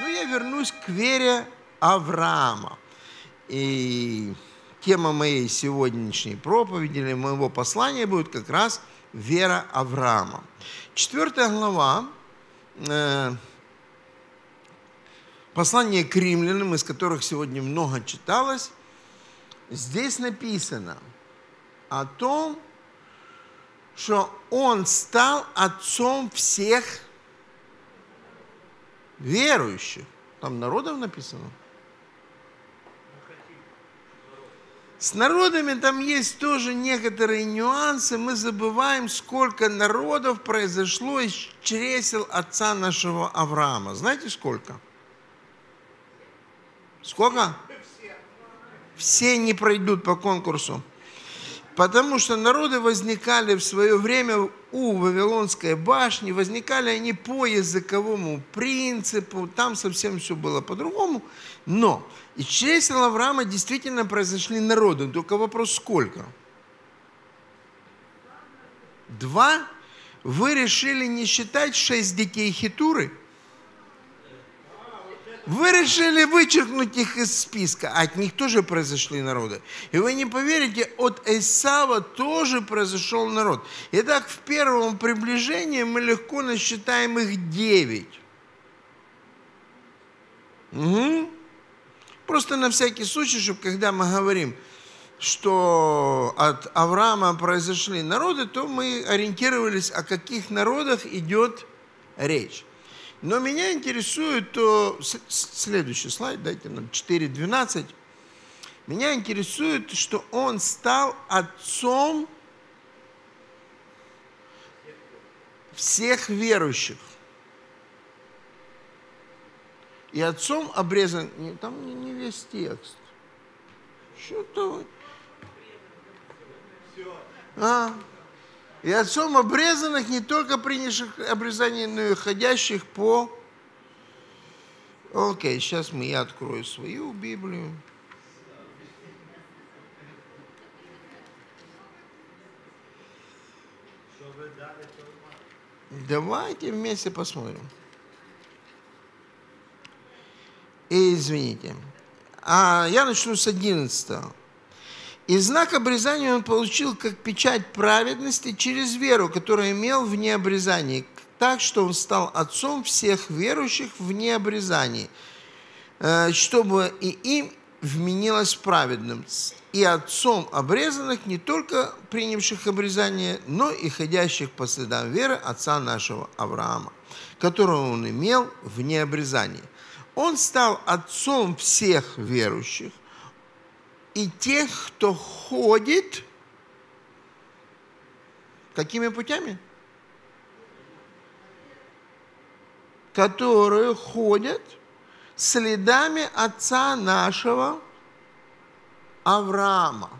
я вернусь к вере Авраама. И тема моей сегодняшней проповеди или моего послания будет как раз вера Авраама. 4 глава послания к римлянам, из которых сегодня много читалось, здесь написано о том, что он стал отцом всех верующих. Там народов написано. С народами там есть тоже некоторые нюансы. Мы забываем, сколько народов произошло из чресел отца нашего Авраама. Знаете, сколько? Сколько? Все не пройдут по конкурсу. Потому что народы возникали в свое время у Вавилонской башни, возникали они по языковому принципу, там совсем все было по-другому. Но из чресел Авраама действительно произошли народы. Только вопрос сколько? 2? Вы решили не считать 6 детей Хетуры? Вы решили вычеркнуть их из списка, а от них тоже произошли народы. И вы не поверите, от Исава тоже произошел народ. Итак, в первом приближении мы легко насчитаем их 9. Угу. Просто на всякий случай, чтобы когда мы говорим, что от Авраама произошли народы, то мы ориентировались, о каких народах идет речь. Но меня интересует то... Следующий слайд, дайте нам 4.12. Меня интересует, что он стал отцом всех верующих. И отцом обрезан... Там не весь текст. Что-то... И отцом обрезанных, не только принявших обрезание, но и ходящих по... Окей, сейчас я открою свою Библию. Давайте вместе посмотрим. И извините. Я начну с 11. И знак обрезания он получил как печать праведности через веру, которую имел в необрезании, так что он стал отцом всех верующих в необрезании, чтобы и им вменилось праведным, и отцом обрезанных не только принявших обрезание, но и ходящих по следам веры отца нашего Авраама, которого он имел в необрезании. Он стал отцом всех верующих, и тех, кто ходит, какими путями? Которые ходят следами отца нашего Авраама.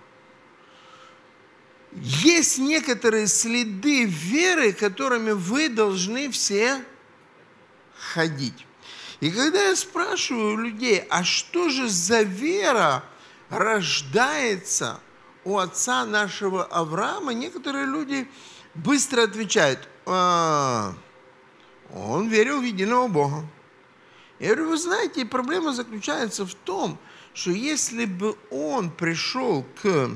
Есть некоторые следы веры, которыми вы должны все ходить. И когда я спрашиваю людей, а что же за вера рождается у отца нашего Авраама, некоторые люди быстро отвечают: он верил в единого Бога. Я говорю, вы знаете, проблема заключается в том, что если бы он пришел к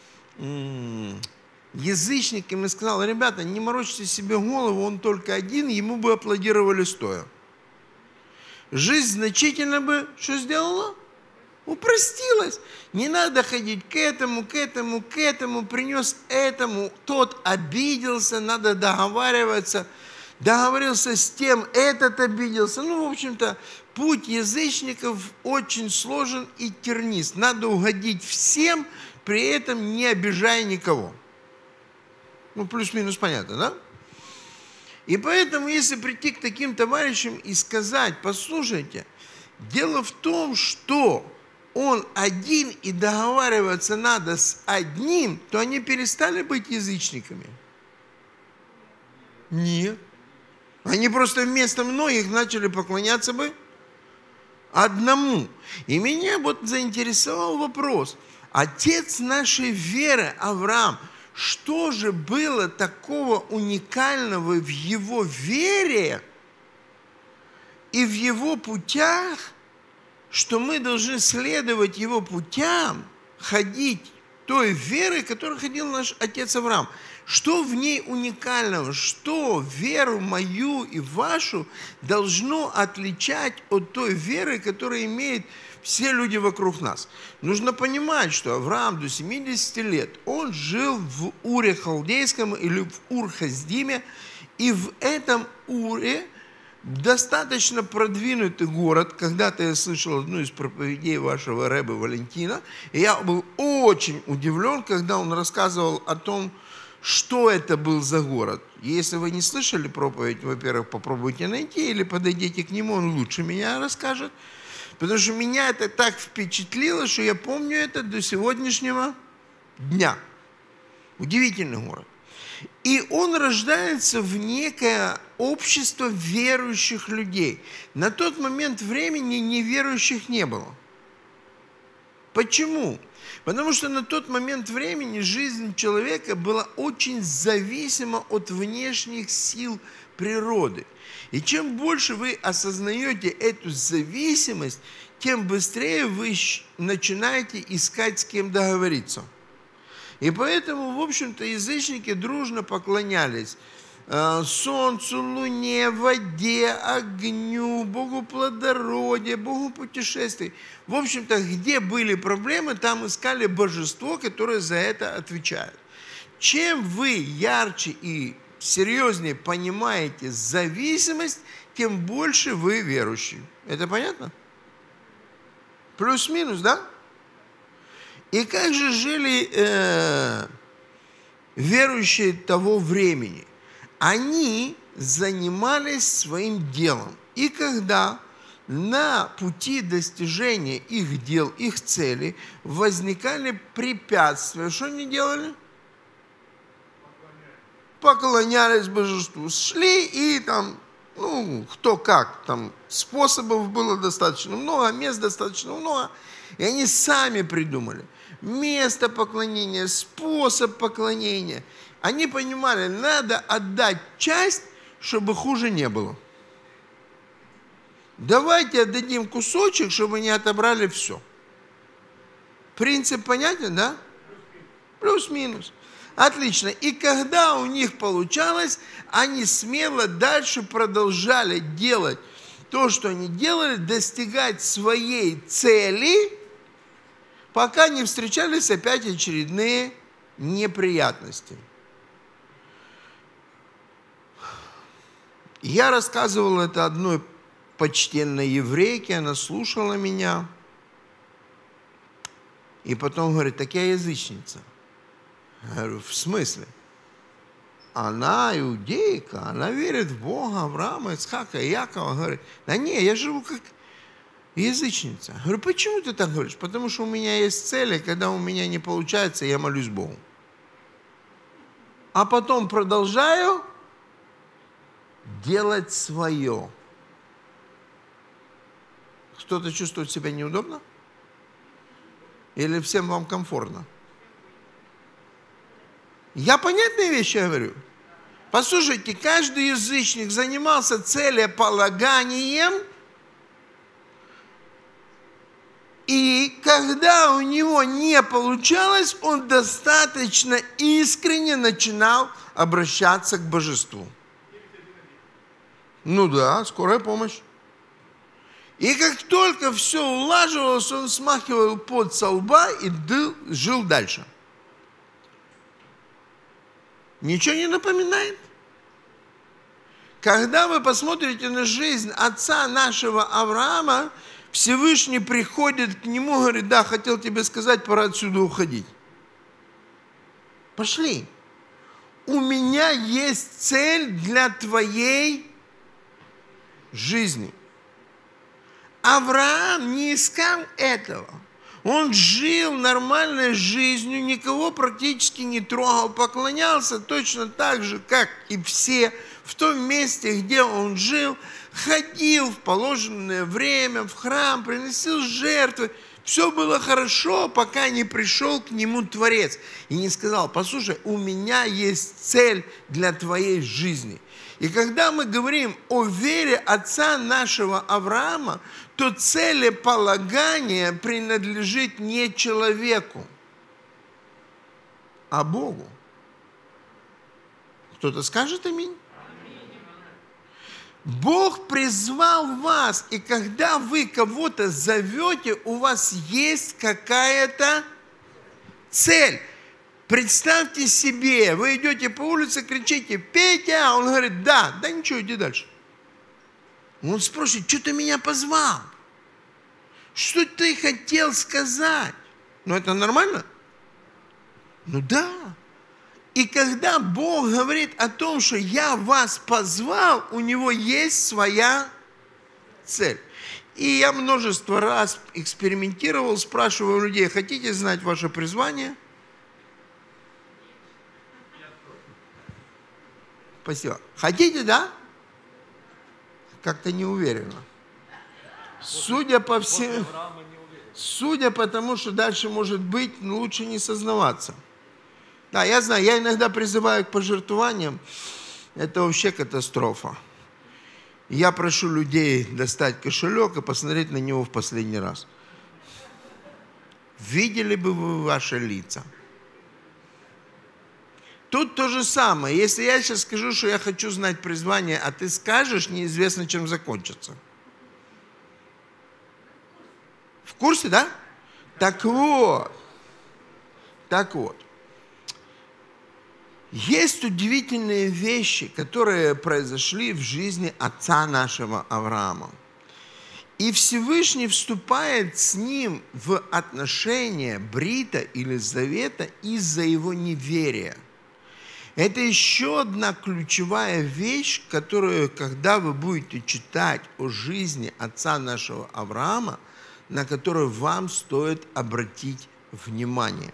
язычникам и сказал: ребята, не морочьте себе голову, он только один, ему бы аплодировали стоя. Жизнь значительно бы что сделала? Упростилось. Не надо ходить к этому, принес этому, тот обиделся, надо договариваться. Договорился с тем, этот обиделся. В общем-то, путь язычников очень сложен и тернист. Надо угодить всем, при этом не обижая никого. Плюс-минус понятно, да? И поэтому, если прийти к таким товарищам и сказать: послушайте, дело в том, что он один и договариваться надо с одним, то они перестали быть язычниками? Нет. Они просто вместо многих начали поклоняться бы одному. И меня заинтересовал вопрос. Отец нашей веры, Авраам, что же было такого уникального в его вере и в его путях, что мы должны следовать его путям, ходить той верой, которой ходил наш отец Авраам. Что в ней уникального? Что веру мою и вашу должно отличать от той веры, которую имеют все люди вокруг нас? Нужно понимать, что Авраам до 70 лет, он жил в Уре Халдейском или в Ур-Хаздиме, и в этом Уре достаточно продвинутый город. Когда-то я слышал одну из проповедей вашего рэба Валентина, и я был очень удивлен, когда он рассказывал о том, что это был за город. Если вы не слышали проповедь, во-первых, попробуйте найти или подойдите к нему, он лучше меня расскажет. Потому что меня это так впечатлило, что я помню это до сегодняшнего дня. Удивительный город. И он рождается в некое общество верующих людей. На тот момент времени неверующих не было. Почему? Потому что на тот момент времени жизнь человека была очень зависима от внешних сил природы. И чем больше вы осознаете эту зависимость, тем быстрее вы начинаете искать, с кем договориться. И поэтому, в общем-то, язычники дружно поклонялись солнцу, луне, воде, огню, Богу плодородия, Богу путешествий. В общем-то, где были проблемы, там искали божество, которое за это отвечает. Чем вы ярче и серьезнее понимаете зависимость, тем больше вы верующие. Это понятно? Плюс-минус, да? И как же жили верующие того времени? Они занимались своим делом. И когда на пути достижения их дел, их целей возникали препятствия, что они делали? Поклонялись божеству. Шли и там, кто как, там способов было достаточно много, мест достаточно много. И они сами придумали место поклонения, способ поклонения. Они понимали, надо отдать часть, чтобы хуже не было. Давайте отдадим кусочек, чтобы не отобрали все. Принцип понятен, да? Плюс-минус. Отлично. И когда у них получалось, они смело дальше продолжали делать то, что они делали, достигать своей цели, пока не встречались опять очередные неприятности. Я рассказывал это одной почтенной еврейке, она слушала меня, и потом говорит, так я язычница. Я говорю, в смысле? Она иудейка, она верит в Бога, Авраама, Ицхака, Якова. Говорит, да не, я живу как язычница. Я говорю, почему ты так говоришь? Потому что у меня есть цели, когда у меня не получается, я молюсь Богу. А потом продолжаю делать свое. Кто-то чувствует себя неудобно? Или всем вам комфортно? Я понятные вещи говорю. Послушайте, каждый язычник занимался целеполаганием, и когда у него не получалось, он достаточно искренне начинал обращаться к божеству. Ну да, скорая помощь. И как только все улаживалось, он смахивал пот со лба и жил дальше. Ничего не напоминает? Когда вы посмотрите на жизнь отца нашего Авраама, Всевышний приходит к нему и говорит, да, хотел тебе сказать, пора отсюда уходить. Пошли. У меня есть цель для твоей жизни. Авраам не искал этого. Он жил нормальной жизнью, никого практически не трогал, поклонялся точно так же, как и все, в том месте, где он жил, ходил в положенное время в храм, приносил жертвы. Все было хорошо, пока не пришел к нему Творец и не сказал: послушай, у меня есть цель для твоей жизни. И когда мы говорим о вере отца нашего Авраама, то целеполагание принадлежит не человеку, а Богу. Кто-то скажет аминь? Бог призвал вас, и когда вы кого-то зовете, у вас есть какая-то цель. Представьте себе, вы идете по улице, кричите: Петя, он говорит: да, ничего, иди дальше. Он спросит: что ты меня позвал? Что ты хотел сказать? Ну это нормально? Ну да. И когда Бог говорит о том, что я вас позвал, у него есть своя цель. И я множество раз экспериментировал, спрашиваю у людей: хотите знать ваше призвание? Спасибо. Хотите, да? Как-то не уверенно. Судя по всему, судя по тому, что дальше может быть, лучше не сознаваться. Да, я знаю, я иногда призываю к пожертвованиям. Это вообще катастрофа. Я прошу людей достать кошелек и посмотреть на него в последний раз. Видели бы вы ваши лица? Тут то же самое. Если я сейчас скажу, что я хочу знать призвание, а ты скажешь, неизвестно, чем закончится. В курсе, да? Так вот. Есть удивительные вещи, которые произошли в жизни отца нашего Авраама. И Всевышний вступает с ним в отношения брита или завета из-за его неверия. Это еще одна ключевая вещь, которую, когда вы будете читать о жизни отца нашего Авраама, на которую вам стоит обратить внимание.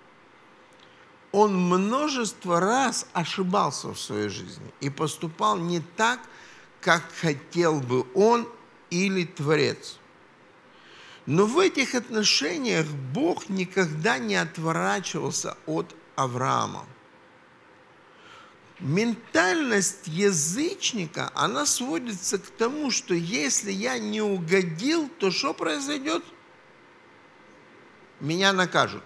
Он множество раз ошибался в своей жизни и поступал не так, как хотел бы он или Творец. Но в этих отношениях Бог никогда не отворачивался от Авраама. Ментальность язычника, она сводится к тому, что если я не угодил, то что произойдет? Меня накажут.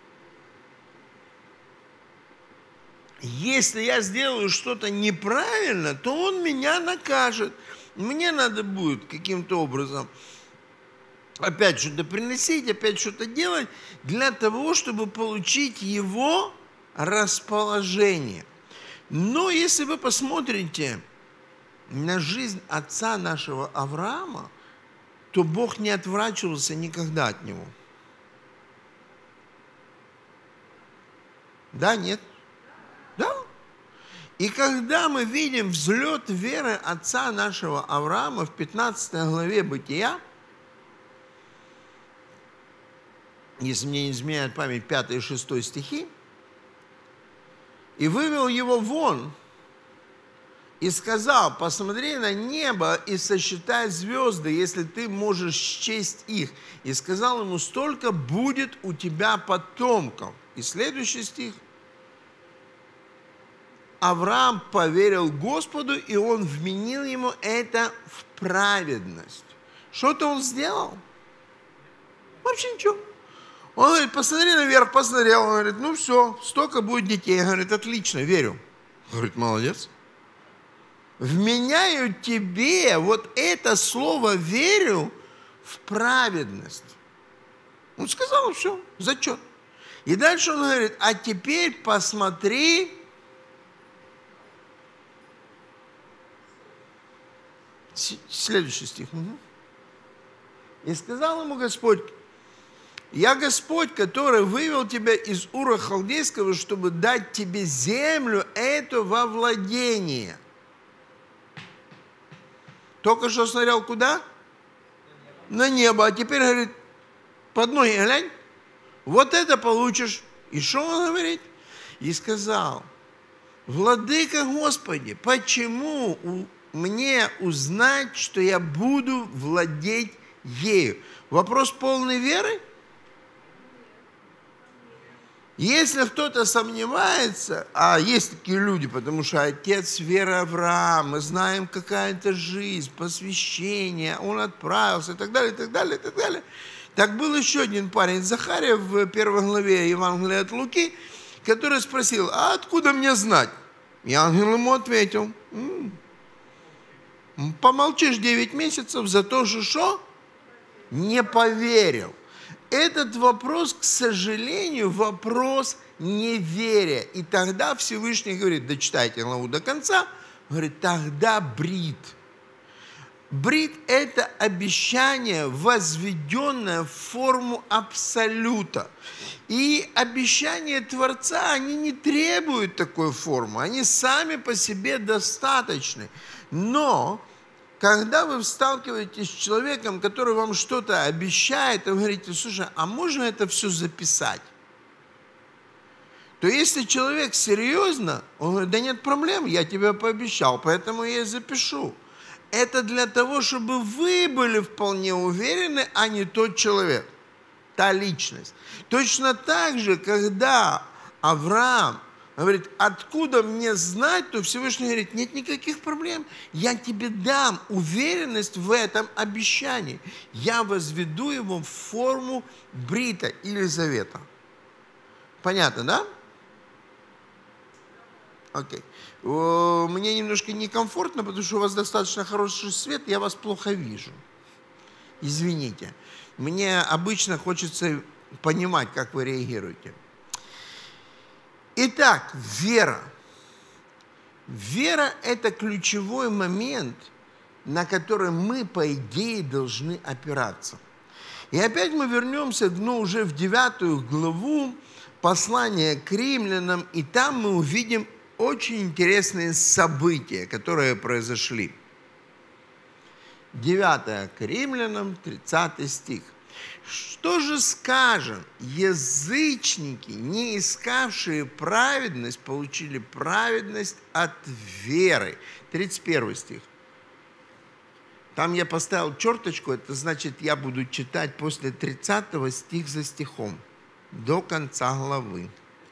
Если я сделаю что-то неправильно, то он меня накажет. Мне надо будет каким-то образом опять что-то приносить, опять что-то делать для того, чтобы получить его расположение. Но если вы посмотрите на жизнь отца нашего Авраама, то Бог не отворачивался никогда от него. Да, нет? Да. И когда мы видим взлет веры отца нашего Авраама в 15 главе Бытия, если мне не изменяет память, 5 и 6 стихи, и вывел его вон, и сказал: посмотри на небо и сосчитай звезды, если ты можешь счесть их. И сказал ему: столько будет у тебя потомков. И следующий стих. Авраам поверил Господу, и он вменил ему это в праведность. Что-то он сделал? Вообще ничего. Он говорит: посмотри наверх, посмотрел. Он говорит: ну все, столько будет детей. Он говорит: отлично, верю. Говорит: молодец. Вменяю тебе вот это слово «верю» в праведность. Он сказал: все, зачет. И дальше он говорит: а теперь посмотри. Следующий стих. И сказал ему Господь: я Господь, который вывел тебя из Ура Халдейского, чтобы дать тебе землю эту во владение. Только что смотрел куда? На небо. А теперь говорит: под ноги глянь, вот это получишь. И что он говорит? И сказал: владыка Господи, почему мне узнать, что я буду владеть ею? Вопрос полной веры? Если кто-то сомневается, а есть такие люди, потому что отец веры Авраам, мы знаем, какая это жизнь, посвящение, он отправился и так далее, и так далее, и так далее. Так был еще один парень, Захария, в первой главе Евангелия от Луки, который спросил, а откуда мне знать? И ангел ему ответил, помолчишь 9 месяцев за то, что не поверил. Этот вопрос, к сожалению, вопрос неверия. И тогда Всевышний говорит, дочитайте главу до конца, говорит, тогда брит. Брит – это обещание, возведенное в форму абсолюта. И обещания Творца, они не требуют такой формы, они сами по себе достаточны. Но когда вы сталкиваетесь с человеком, который вам что-то обещает, и вы говорите, слушай, а можно это все записать? То если человек серьезно, он говорит, да нет проблем, я тебе пообещал, поэтому я и запишу. Это для того, чтобы вы были вполне уверены, а не тот человек, та личность. Точно так же, когда Авраам говорит, откуда мне знать, то Всевышний говорит, нет никаких проблем. Я тебе дам уверенность в этом обещании. Я возведу его в форму брита или завета. Понятно, да? Окей. Мне немножко некомфортно, потому что у вас достаточно хороший свет, я вас плохо вижу. Извините. Мне обычно хочется понимать, как вы реагируете. Итак, вера. Вера – это ключевой момент, на который мы, по идее, должны опираться. И опять мы вернемся уже в 9 главу послания к римлянам, и там мы увидим очень интересные события, которые произошли. 9 к римлянам, 30 стих. Что же скажем? Язычники, не искавшие праведность, получили праведность от веры. 31 стих. Там я поставил черточку, это значит, я буду читать после 30 стих за стихом до конца главы.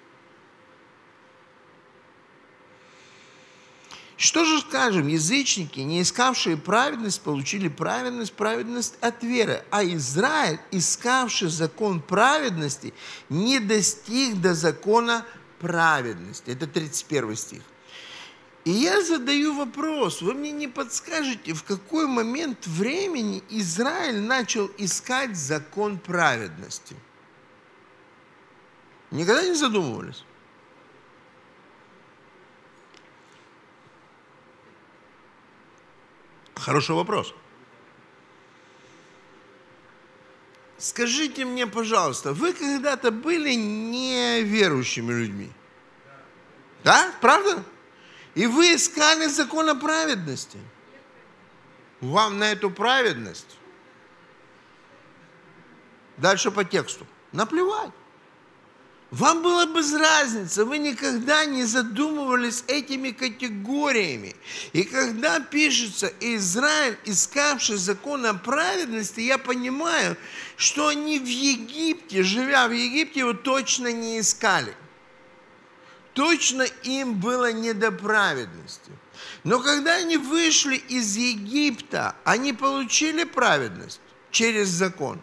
Что же скажем, язычники, не искавшие праведность, получили праведность от веры, а Израиль, искавший закон праведности, не достиг до закона праведности. Это 31 стих. И я задаю вопрос, вы мне не подскажете, в какой момент времени Израиль начал искать закон праведности? Никогда не задумывались? Хороший вопрос. Скажите мне, пожалуйста, вы когда-то были неверующими людьми? Да? Правда? И вы искали закон о праведности. Вам на эту праведность, дальше по тексту, наплевать. Вам было без разницы, вы никогда не задумывались этими категориями. И когда пишется Израиль, искавший закон о праведности, я понимаю, что они в Египте, живя в Египте, его точно не искали. Точно им было не до праведности. Но когда они вышли из Египта, они получили праведность через закон.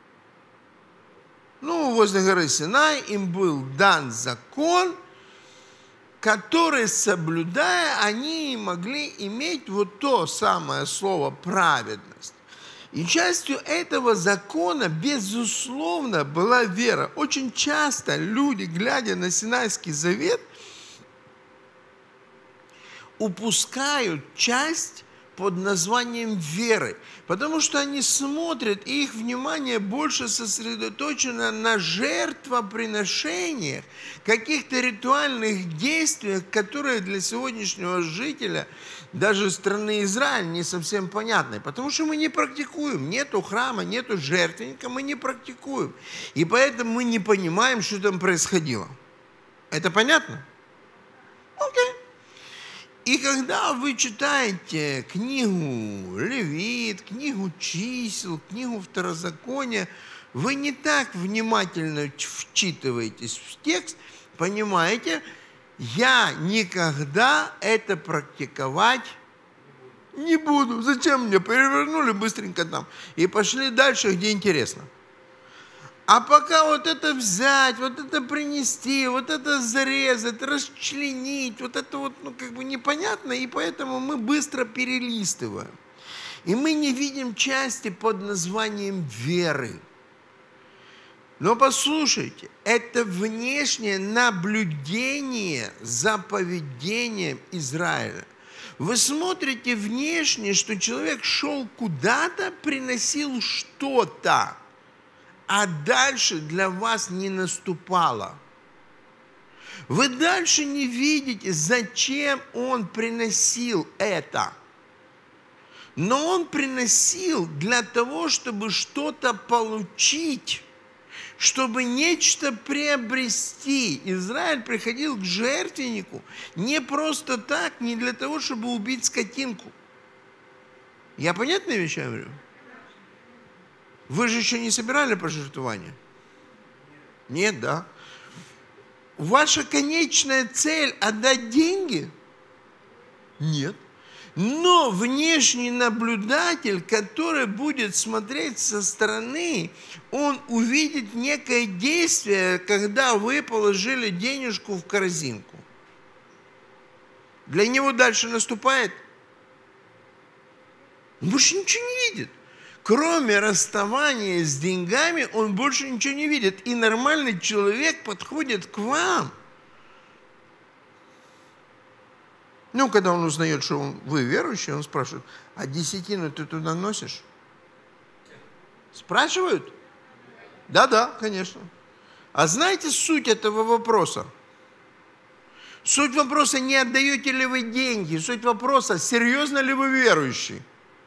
Возле горы Синай им был дан закон, который, соблюдая, они могли иметь вот то самое слово «праведность». И частью этого закона, безусловно, была вера. Очень часто люди, глядя на Синайский завет, упускают часть под названием веры, потому что они смотрят, и их внимание больше сосредоточено на жертвоприношениях, каких-то ритуальных действиях, которые для сегодняшнего жителя даже страны Израиль не совсем понятны, потому что мы не практикуем, нету храма, нету жертвенника, мы не практикуем, и поэтому мы не понимаем, что там происходило. Это понятно? Окей. И когда вы читаете книгу Левит, книгу Чисел, книгу Второзакония, вы не так внимательно вчитываетесь в текст, понимаете, я никогда это практиковать не буду. Зачем мне? Перевернули быстренько там и пошли дальше, где интересно. А пока вот это взять, вот это принести, вот это зарезать, расчленить, вот это вот, непонятно, и поэтому мы быстро перелистываем. И мы не видим части под названием веры. Но послушайте, это внешнее наблюдение за поведением Израиля. Вы смотрите внешне, что человек шел куда-то, приносил что-то, а дальше для вас не наступало. Вы дальше не видите, зачем он приносил это. Но он приносил для того, чтобы что-то получить, чтобы нечто приобрести. Израиль приходил к жертвеннику не просто так, не для того, чтобы убить скотинку. Я понятные вещи говорю? Вы же еще не собирали пожертвования? Нет, да? Ваша конечная цель – отдать деньги? Нет. Но внешний наблюдатель, который будет смотреть со стороны, он увидит некое действие, когда вы положили денежку в корзинку. Для него дальше наступает. Он больше ничего не видит. Кроме расставания с деньгами, он больше ничего не видит. И нормальный человек подходит к вам. Когда он узнает, что вы верующий, он спрашивает, а десятину ты туда носишь? Спрашивают? Да, конечно. А знаете суть этого вопроса? Суть вопроса, не отдаете ли вы деньги. Суть вопроса, серьезно ли вы верующий.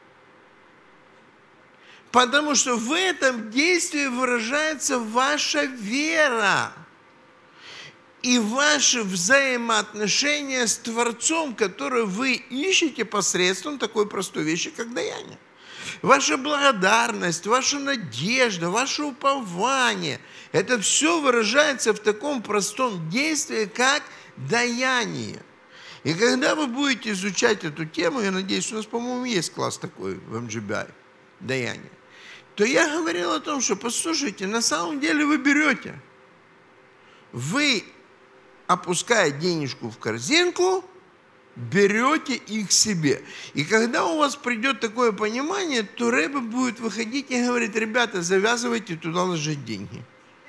Потому что в этом действии выражается ваша вера. И ваши взаимоотношения с Творцом, которые вы ищете посредством такой простой вещи, как даяние. Ваша благодарность, ваша надежда, ваше упование – это все выражается в таком простом действии, как даяние. И когда вы будете изучать эту тему, я надеюсь, у нас, по-моему, есть класс такой в MGBI – даяние, то я говорил о том, что, послушайте, на самом деле вы берете, вы, опуская денежку в корзинку, берете их себе. И когда у вас придет такое понимание, то Ребе будет выходить и говорить, ребята, завязывайте туда ложить деньги.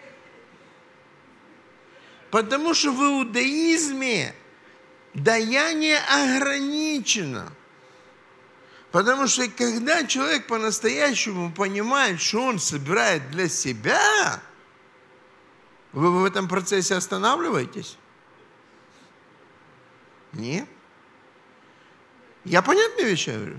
Потому что в иудаизме даяние ограничено. Потому что когда человек по-настоящему понимает, что он собирает для себя, вы в этом процессе останавливаетесь? Нет. Я понятные вещи говорю?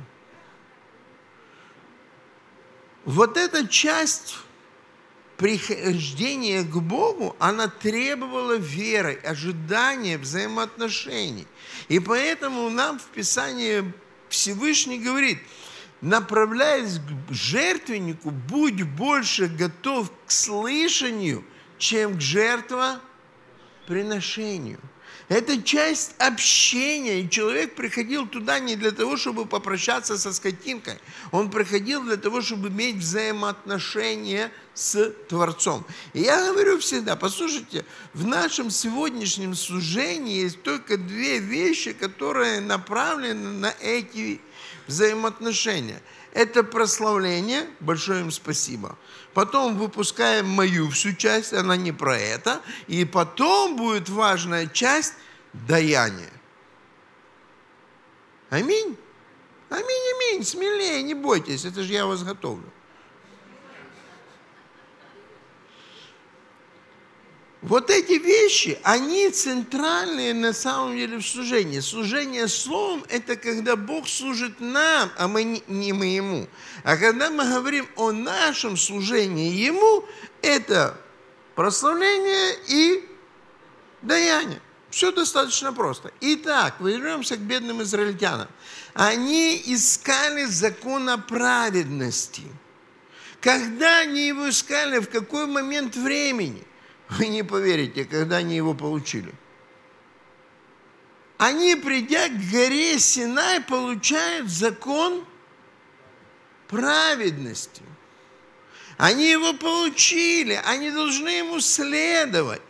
Вот эта часть прихождения к Богу, она требовала веры, ожидания, взаимоотношений. И поэтому нам в Писании Всевышний говорит, направляясь к жертвеннику, будь больше готов к слышанию, чем к жертвоприношению. Это часть общения, и человек приходил туда не для того, чтобы попрощаться со скотинкой. Он приходил для того, чтобы иметь взаимоотношения с Творцом. И я говорю всегда, послушайте, в нашем сегодняшнем служении есть только две вещи, которые направлены на эти взаимоотношения. Это прославление, большое им спасибо. Потом выпускаем мою всю часть, она не про это. И потом будет важная часть даяния. Аминь. Аминь, аминь. Смелее, не бойтесь, это же я вас готовлю. Вот эти вещи, они центральные на самом деле в служении. Служение словом – это когда Бог служит нам, а мы не мы Ему. А когда мы говорим о нашем служении Ему, это прославление и даяние. Все достаточно просто. Итак, вернемся к бедным израильтянам. Они искали закона праведности. Когда они его искали, в какой момент времени? Вы не поверите, когда они его получили. Они, придя к горе Синай, получают закон праведности. Они его получили, они должны ему следовать.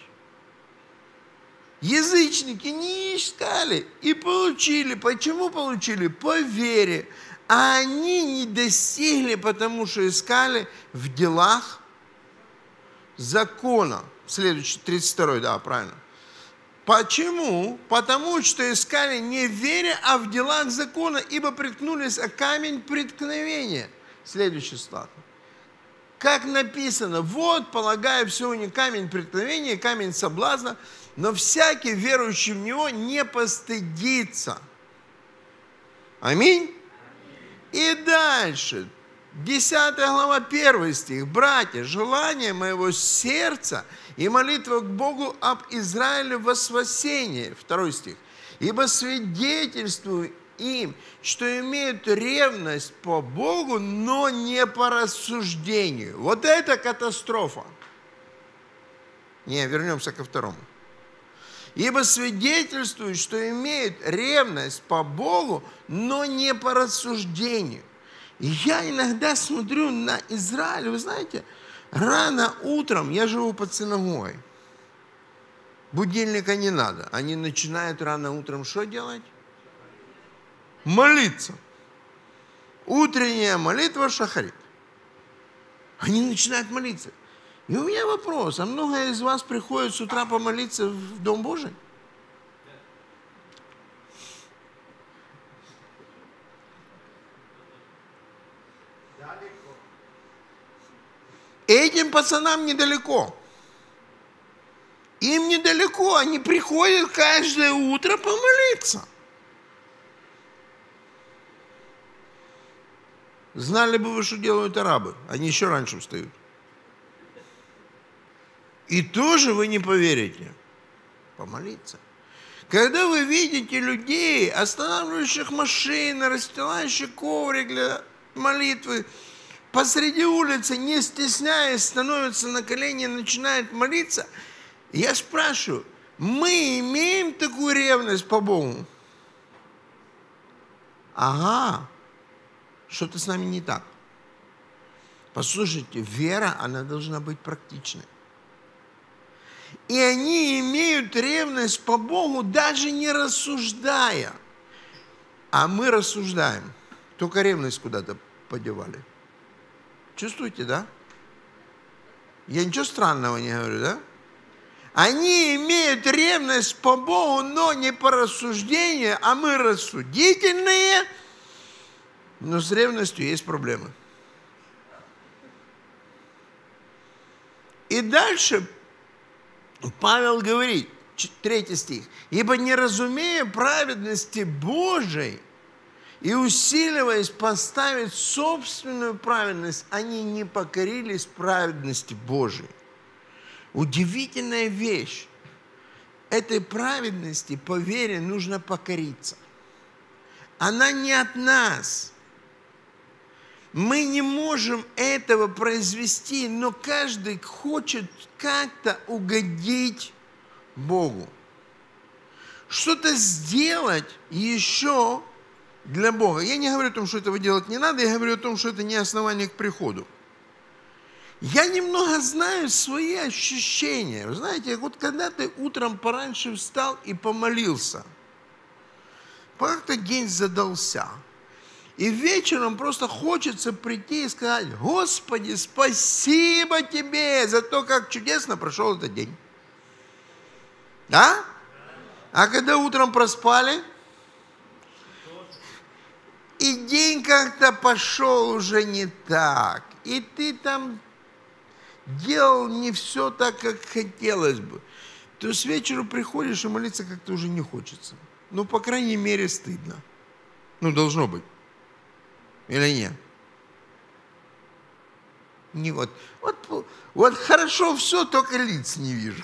Язычники не искали и получили. Почему получили? По вере. А они не достигли, потому что искали в делах закона. Следующий, 32-й, да, правильно. Почему? Потому что искали не в вере, а в делах закона, ибо приткнулись о камень преткновения. Следующий слайд. Как написано, вот, полагаю, все не камень преткновения, камень соблазна, но всякий верующий в него не постыдится. Аминь. И дальше, 10 глава, 1 стих. «Братья, желание моего сердца и молитва к Богу об Израиле во спасение». 2 стих. «Ибо свидетельствую им, что имеют ревность по Богу, но не по рассуждению». Вот это катастрофа. Не, вернемся ко 2. «Ибо свидетельствуют, что имеют ревность по Богу, но не по рассуждению». И я иногда смотрю на Израиль, вы знаете, рано утром, я живу под синагогой, будильника не надо, они начинают рано утром что делать? Молиться. Утренняя молитва шахарит. Они начинают молиться. И у меня вопрос, а много из вас приходят с утра помолиться в Дом Божий? Этим пацанам недалеко. Им недалеко, они приходят каждое утро помолиться. Знали бы вы, что делают арабы, они еще раньше встают. И тоже вы не поверите. Помолиться. Когда вы видите людей, останавливающих машины, расстилающих коврик для молитвы, посреди улицы, не стесняясь, становятся на колени и начинают молиться, я спрашиваю, мы имеем такую ревность по Богу? Ага, что-то с нами не так. Послушайте, вера, она должна быть практичной. И они имеют ревность по Богу, даже не рассуждая. А мы рассуждаем. Только ревность куда-то подевали. Чувствуете, да? Я ничего странного не говорю, да? Они имеют ревность по Богу, но не по рассуждению, а мы рассудительные. Но с ревностью есть проблемы. И дальше Павел говорит, 3 стих, «Ибо не разумея праведности Божией и усиливаясь поставить собственную праведность, они не покорились праведности Божией». Удивительная вещь. Этой праведности по вере нужно покориться. Она не от нас. Мы не можем этого произвести, но каждый хочет как-то угодить Богу. Что-то сделать еще для Бога. Я не говорю о том, что этого делать не надо, я говорю о том, что это не основание к приходу. Я немного знаю свои ощущения. Вы знаете, вот когда ты утром пораньше встал и помолился, как-то день задался. И вечером просто хочется прийти и сказать: Господи, спасибо Тебе за то, как чудесно прошел этот день. Да? А когда утром проспали, и день как-то пошел уже не так, и ты там делал не все так, как хотелось бы, то с вечера приходишь, и молиться как-то уже не хочется. Ну, по крайней мере, стыдно. Ну, должно быть. Или нет? Не вот. Вот хорошо все, только лиц не вижу.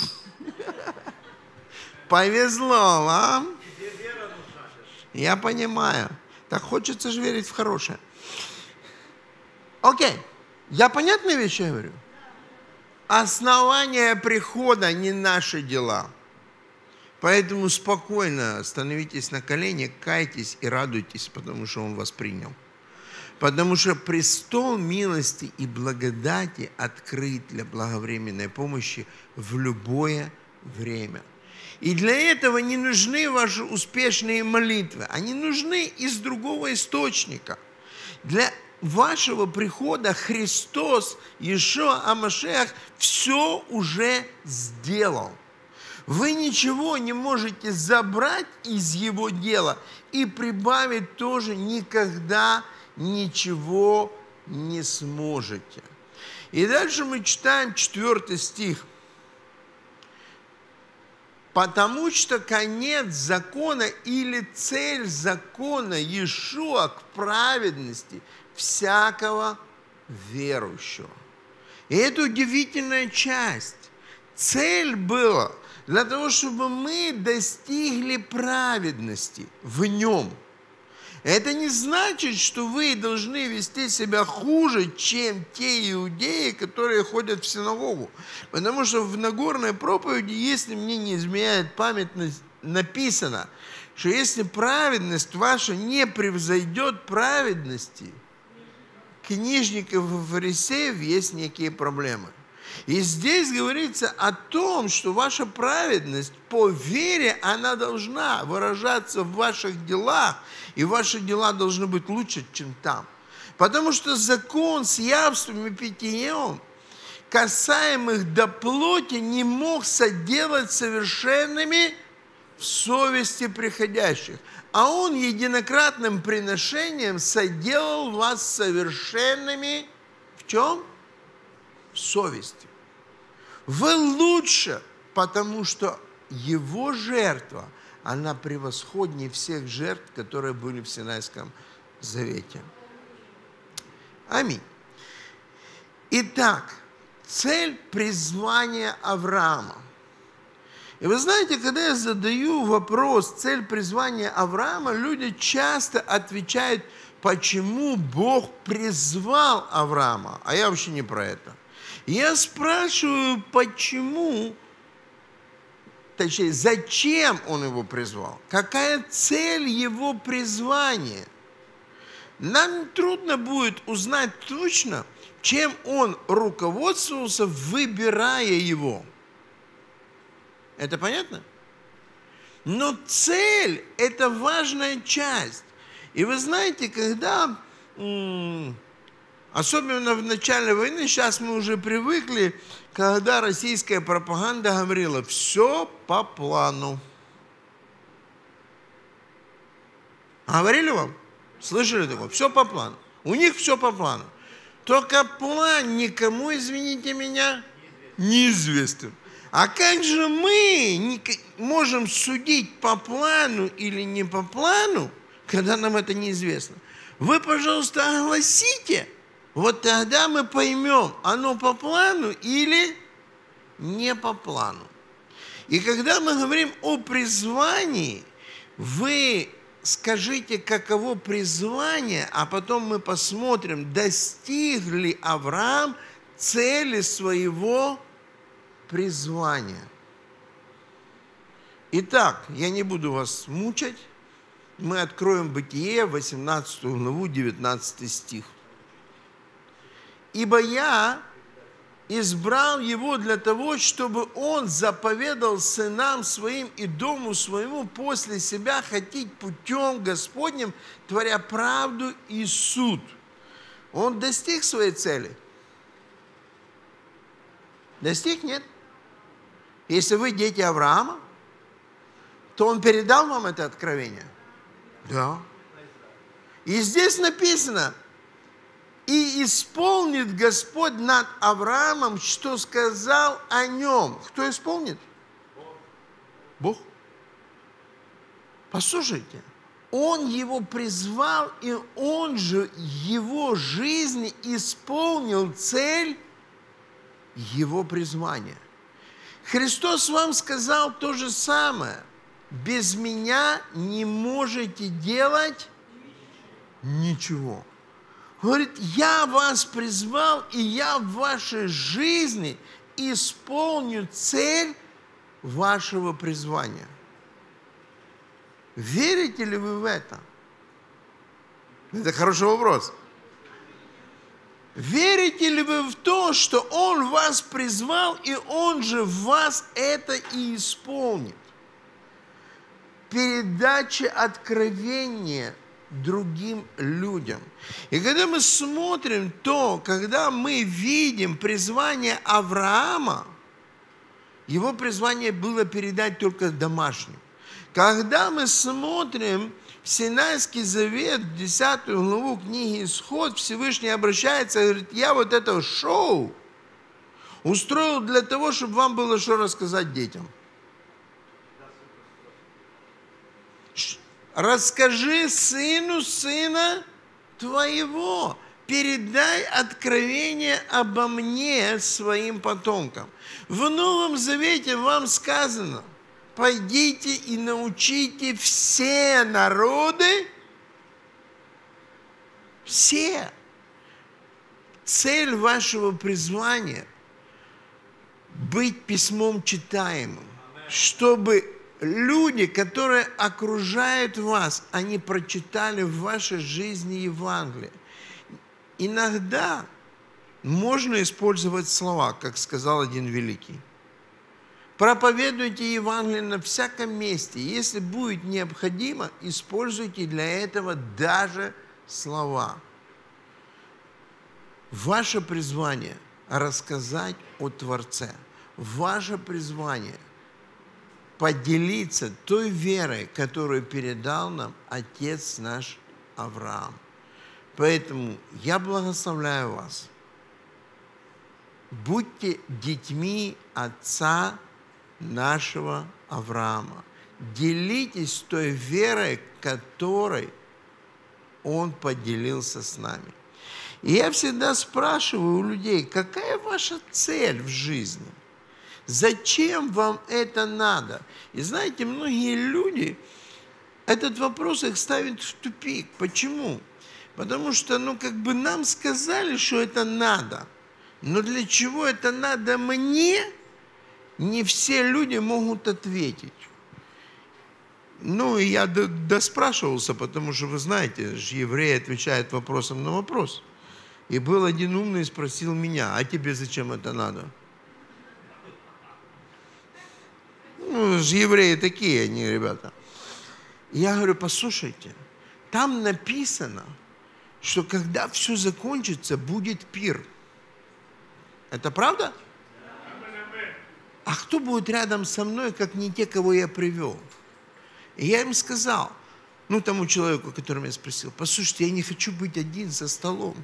Повезло вам. Я понимаю. Так хочется же верить в хорошее. Окей. Я понятные вещи говорю? Основание прихода не наши дела. Поэтому спокойно становитесь на колени, кайтесь и радуйтесь, потому что Он вас принял. Потому что престол милости и благодати открыт для благовременной помощи в любое время. И для этого не нужны ваши успешные молитвы. Они нужны из другого источника. Для вашего прихода Христос, Иешуа ха-Машиах, все уже сделал. Вы ничего не можете забрать из Его дела и прибавить тоже никогда ничего не сможете. И дальше мы читаем 4 стих. Потому что конец закона или цель закона Иешуа к праведности всякого верующего. И это удивительная часть. Цель была для того, чтобы мы достигли праведности в Нем. Это не значит, что вы должны вести себя хуже, чем те иудеи, которые ходят в синагогу. Потому что в Нагорной проповеди, если мне не изменяет память, написано, что если праведность ваша не превзойдет праведности книжников и фарисеев, есть некие проблемы. И здесь говорится о том, что ваша праведность по вере, она должна выражаться в ваших делах, и ваши дела должны быть лучше, чем там. Потому что закон с явством и питьем, касаемых до плоти, не мог соделать совершенными в совести приходящих. А Он единократным приношением соделал вас совершенными в чем? В совести. Вы лучше, потому что Его жертва, она превосходнее всех жертв, которые были в Синайском завете. Аминь. Итак, цель призвания Авраама. И вы знаете, когда я задаю вопрос, цель призвания Авраама, люди часто отвечают, почему Бог призвал Авраама. А я вообще не про это. Я спрашиваю, почему, точнее, зачем Он его призвал? Какая цель его призвания? Нам трудно будет узнать точно, чем Он руководствовался, выбирая его. Это понятно? Но цель – это важная часть. И вы знаете, когда, особенно в начале войны, сейчас мы уже привыкли, когда российская пропаганда говорила, все по плану. Говорили вам? Слышали такое? Все по плану. У них все по плану. Только план никому, извините меня, неизвестен. А как же мы можем судить по плану или не по плану, когда нам это неизвестно? Вы, пожалуйста, огласите, вот тогда мы поймем, оно по плану или не по плану. И когда мы говорим о призвании, вы скажите, каково призвание, а потом мы посмотрим, достиг ли Авраам цели своего призвания. Итак, я не буду вас мучать. Мы откроем Бытие, 18 главу, 19 стих. «Ибо я избрал его для того, чтобы он заповедал сынам своим и дому своему после себя ходить путем Господним, творя правду и суд». Он достиг своей цели? Достиг? Нет. Если вы дети Авраама, то он передал вам это откровение? Да. И здесь написано, и исполнит Господь над Авраамом, что сказал о нем. Кто исполнит? Бог. Послушайте, Он его призвал, и Он же его жизни исполнил цель его призвания. Христос вам сказал то же самое. Без меня не можете делать ничего. Говорит, я вас призвал, и я в вашей жизни исполню цель вашего призвания. Верите ли вы в это? Это хороший вопрос. Верите ли вы в то, что Он вас призвал, и Он же в вас это и исполнит? Передача откровения другим людям. И когда мы смотрим то, когда мы видим призвание Авраама, его призвание было передать только домашним. Когда мы смотрим Синайский завет, 10 главу книги Исход, Всевышний обращается и говорит, я вот это шоу устроил для того, чтобы вам было что рассказать детям. Расскажи сыну сына твоего, передай откровение обо мне своим потомкам. В Новом Завете вам сказано, пойдите и научите все народы, все. Цель вашего призвания – быть письмом читаемым, чтобы люди, которые окружают вас, они прочитали в вашей жизни Евангелие. Иногда можно использовать слова, как сказал один великий. Проповедуйте Евангелие на всяком месте. Если будет необходимо, используйте для этого даже слова. Ваше призвание – рассказать о Творце. Ваше призвание – поделиться той верой, которую передал нам Отец наш Авраам. Поэтому я благословляю вас. Будьте детьми Отца нашего Авраама. Делитесь той верой, которой Он поделился с нами. И я всегда спрашиваю у людей, какая ваша цель в жизни? Зачем вам это надо? И знаете, многие люди, этот вопрос их ставит в тупик. Почему? Потому что, нам сказали, что это надо. Но для чего это надо мне, не все люди могут ответить. И я доспрашивался, потому что, вы знаете, евреи отвечают вопросом на вопрос. И был один умный и спросил меня, а тебе зачем это надо? Евреи такие они, ребята. И я говорю, послушайте, там написано, что когда все закончится, будет пир. Это правда? А кто будет рядом со мной, как не те, кого я привел? И я им сказал, тому человеку, которого я спросил, послушайте, я не хочу быть один за столом.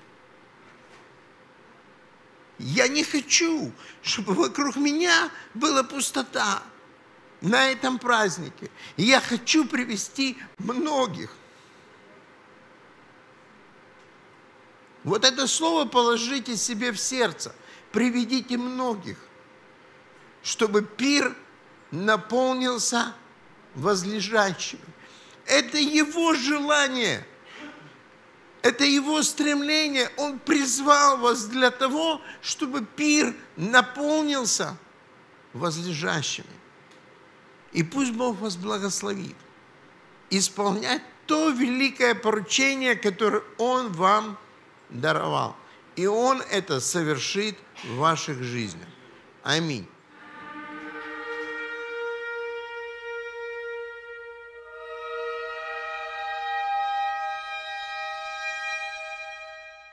Я не хочу, чтобы вокруг меня была пустота на этом празднике. И я хочу привести многих. Вот это слово положите себе в сердце. Приведите многих, чтобы пир наполнился возлежащими. Это его желание. Это его стремление. Он призвал вас для того, чтобы пир наполнился возлежащими. И пусть Бог вас благословит исполнять то великое поручение, которое Он вам даровал. И Он это совершит в ваших жизнях. Аминь.